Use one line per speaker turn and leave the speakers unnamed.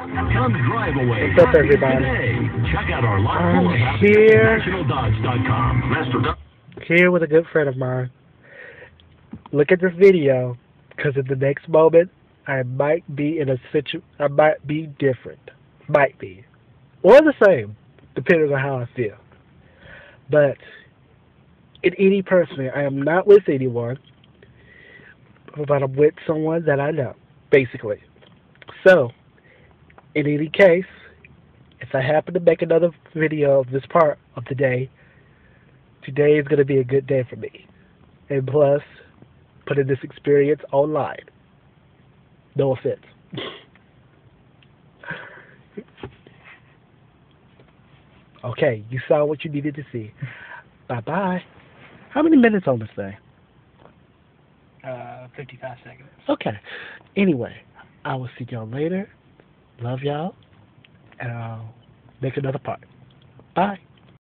Come drive away.
What's up, everybody?
Today, check out our lot full of
I'm here.
nationaldodge.com.
Here with a good friend of mine. Look at this video, because in the next moment, I might be in a I might be different. Might be. Or the same, depending on how I feel. But, in any person, I am not with anyone, but I'm with someone that I know, basically. So, in any case, if I happen to make another video of this part of the day, today is going to be a good day for me. And plus, putting this experience online. No offense. Okay, you saw what you needed to see. Bye-bye. How many minutes on this thing?
55 seconds.
Okay. Anyway, I will see y'all later. Love y'all. And I'll make another part. Bye.